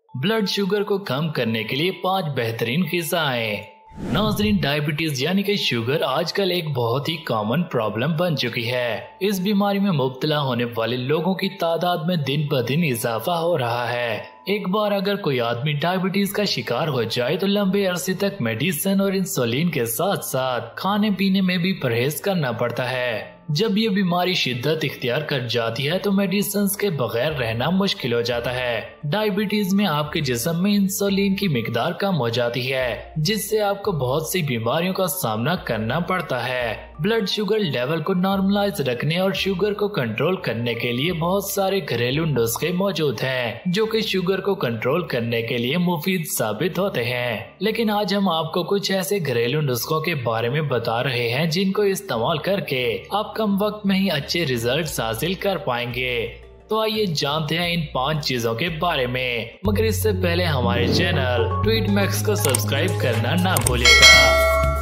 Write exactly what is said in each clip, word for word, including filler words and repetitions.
Blood sugar को कम करने के लिए पांच बेहतरीन ग़िज़ाएं। नाज़रीन, डायबिटीज यानी कि शुगर आजकल एक बहुत ही कॉमन प्रॉब्लम बन चुकी है। इस बीमारी में मुब्तला होने वाले लोगों की तादाद में दिन ब दिन इजाफा हो रहा है। एक बार अगर कोई आदमी डायबिटीज का शिकार हो जाए तो लंबे अरसे तक मेडिसिन और इंसुलिन के साथ साथ खाने पीने में भी परहेज करना पड़ता है। जब ये बीमारी शिद्दत इख्तियार कर जाती है तो मेडिसिन के बगैर रहना मुश्किल हो जाता है। डायबिटीज में आपके जिस्म में इंसुलिन की मिकदार कम हो जाती है, जिससे आपको बहुत सी बीमारियों का सामना करना पड़ता है। ब्लड शुगर लेवल को नॉर्मलाइज रखने और शुगर को कंट्रोल करने के लिए बहुत सारे घरेलू नुस्खे मौजूद हैं, जो कि शुगर को कंट्रोल करने के लिए मुफीद साबित होते हैं। लेकिन आज हम आपको कुछ ऐसे घरेलू नुस्खों के बारे में बता रहे हैं जिनको इस्तेमाल करके आप कम वक्त में ही अच्छे रिजल्ट्स हासिल कर पाएंगे। तो आइए जानते हैं इन पांच चीजों के बारे में, मगर इससे पहले हमारे चैनल ट्वीट मैक्स को सब्सक्राइब करना ना भूलिएगा।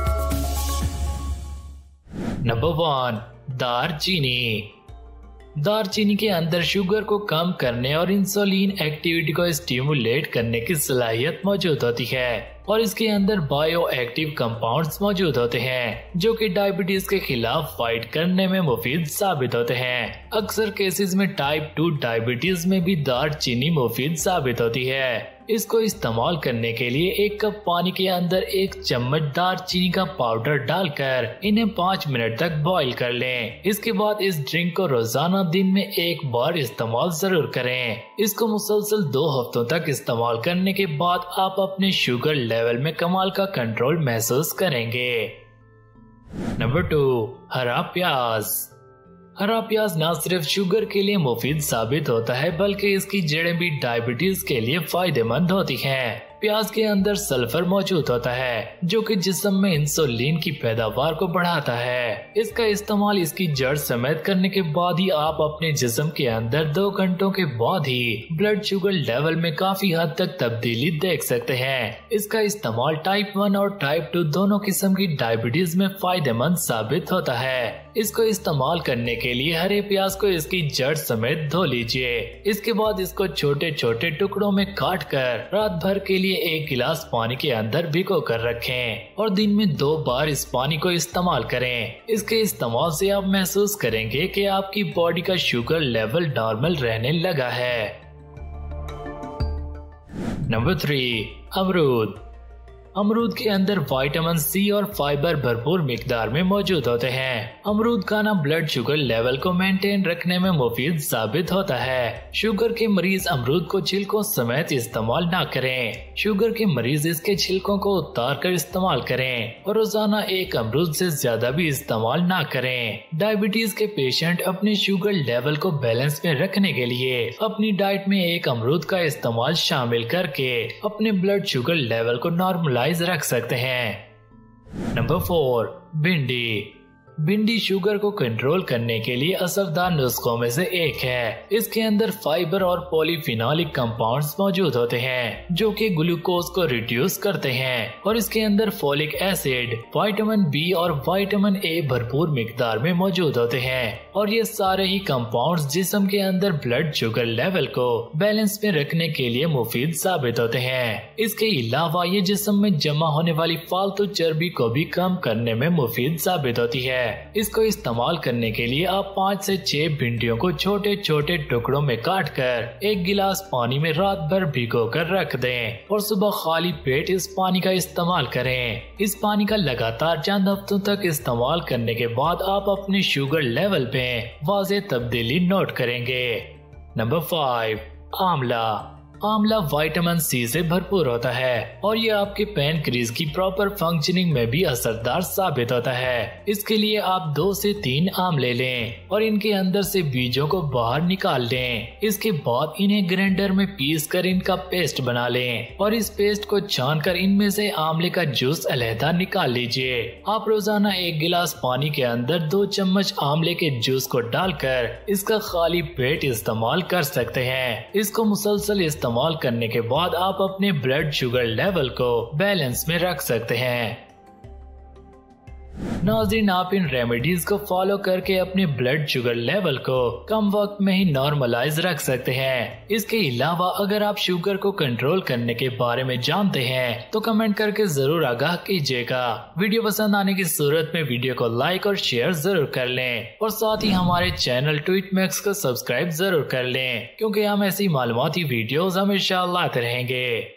Number one, दारचीनी। दारचीनी के अंदर शुगर को कम करने और इंसुलिन एक्टिविटी को स्टिमुलेट करने की सलाहियत मौजूद होती है और इसके अंदर बायो एक्टिव कंपाउंड्स मौजूद होते हैं, जो कि डायबिटीज के खिलाफ फाइट करने में मुफीद साबित होते हैं। अक्सर केसेस में टाइप टू डायबिटीज में भी दारचीनी मुफीद साबित होती है। इसको इस्तेमाल करने के लिए एक कप पानी के अंदर एक चम्मच दारचीनी का पाउडर डालकर इन्हें पाँच मिनट तक बॉईल कर लें। इसके बाद इस ड्रिंक को रोजाना दिन में एक बार इस्तेमाल जरूर करें। इसको मुसलसल दो हफ्तों तक इस्तेमाल करने के बाद आप अपने शुगर लेवल में कमाल का कंट्रोल महसूस करेंगे। नंबर टू, हरा प्याज। हरा प्याज न सिर्फ शुगर के लिए मुफीद साबित होता है, बल्कि इसकी जड़ें भी डायबिटीज के लिए फायदेमंद होती हैं। प्याज के अंदर सल्फर मौजूद होता है, जो कि जिस्म में इंसुलिन की पैदावार को बढ़ाता है। इसका इस्तेमाल इसकी जड़ समेत करने के बाद ही आप अपने जिस्म के अंदर दो घंटों के बाद ही ब्लड शुगर लेवल में काफी हद तक तब्दीली देख सकते हैं। इसका इस्तेमाल टाइप वन और टाइप टू दोनों किस्म की डायबिटीज में फायदेमंद साबित होता है। इसको इस्तेमाल करने के लिए हरे प्याज को इसकी जड़ समेत धो लीजिए। इसके बाद इसको छोटे छोटे टुकड़ों में काट कर रात भर के लिए एक गिलास पानी के अंदर भिगो कर रखें और दिन में दो बार इस पानी को इस्तेमाल करें। इसके इस्तेमाल से आप महसूस करेंगे कि आपकी बॉडी का शुगर लेवल नॉर्मल रहने लगा है। नंबर थ्री, अमरूद। अमरूद के अंदर विटामिन सी और फाइबर भरपूर मिकदार में मौजूद होते हैं। अमरूद खाना ब्लड शुगर लेवल को मेंटेन रखने में मुफीद साबित होता है। शुगर के मरीज अमरूद को छिलकों समेत इस्तेमाल ना करें। शुगर के मरीज इसके छिलकों को उतार कर इस्तेमाल करें और रोजाना एक अमरूद से ज्यादा भी इस्तेमाल ना करें। डायबिटीज के पेशेंट अपने शुगर लेवल को बैलेंस में रखने के लिए अपनी डाइट में एक अमरूद का इस्तेमाल शामिल करके अपने ब्लड शुगर लेवल को नॉर्मलाइज रख सकते हैं। नंबर फोर, भिंडी। भिंडी शुगर को कंट्रोल करने के लिए असरदार नुस्खों में से एक है। इसके अंदर फाइबर और पॉलीफिनोलिक कंपाउंड्स मौजूद होते हैं, जो कि ग्लूकोज को रिड्यूस करते हैं और इसके अंदर फोलिक एसिड, विटामिन बी और विटामिन ए भरपूर मिकदार में मौजूद होते हैं और ये सारे ही कंपाउंड्स जिस्म के अंदर ब्लड शुगर लेवल को बैलेंस में रखने के लिए मुफीद साबित होते हैं। इसके अलावा ये जिस्म में जमा होने वाली फालतू चर्बी को भी कम करने में मुफीद साबित होती है। इसको इस्तेमाल करने के लिए आप पाँच से छह भिंडियों को छोटे छोटे टुकड़ों में काट कर एक गिलास पानी में रात भर भिगो कर रख दें और सुबह खाली पेट इस पानी का इस्तेमाल करें। इस पानी का लगातार चंद हफ्तों तक इस्तेमाल करने के बाद आप अपने शुगर लेवल पे वाज़ेह तब्दीली नोट करेंगे। नंबर फाइव, आंवला। आंवला विटामिन सी से भरपूर होता है और ये आपके पैनक्रियाज की प्रॉपर फंक्शनिंग में भी असरदार साबित होता है। इसके लिए आप दो से तीन आंवले लें और इनके अंदर से बीजों को बाहर निकाल लें। इसके बाद इन्हें ग्राइंडर में पीस कर इनका पेस्ट बना लें और इस पेस्ट को छान कर इनमें से आंवले का जूस अलहदा निकाल लीजिए। आप रोजाना एक गिलास पानी के अंदर दो चम्मच आंवले के जूस को डालकर इसका खाली पेट इस्तेमाल कर सकते हैं। इसको मुसलसल इस्तेमाल करने के बाद आप अपने ब्लड शुगर लेवल को बैलेंस में रख सकते हैं। नाज़रीन, आप इन रेमेडीज को फॉलो करके अपने ब्लड शुगर लेवल को कम वक्त में ही नॉर्मलाइज रख सकते हैं। इसके अलावा अगर आप शुगर को कंट्रोल करने के बारे में जानते हैं तो कमेंट करके जरूर आगाह कीजिएगा। वीडियो पसंद आने की सूरत में वीडियो को लाइक और शेयर जरूर कर लें और साथ ही हमारे चैनल ट्वीट मैक्स को सब्सक्राइब जरूर कर लें, क्योंकि हम ऐसी मालूमाती वीडियोस हमेशा लाते रहेंगे।